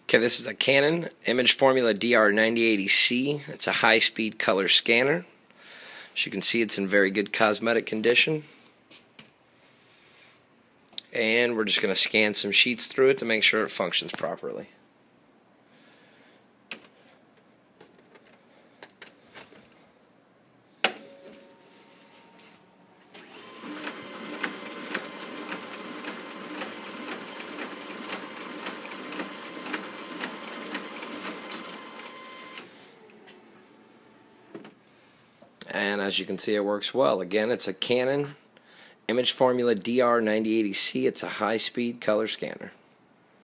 Okay, this is a Canon Image Formula DR9080C. It's a high-speed color scanner. As you can see, it's in very good cosmetic condition. And we're just going to scan some sheets through it to make sure it functions properly. And as you can see, it works well. Again, it's a Canon Image Formula DR9080C. It's a high-speed color scanner.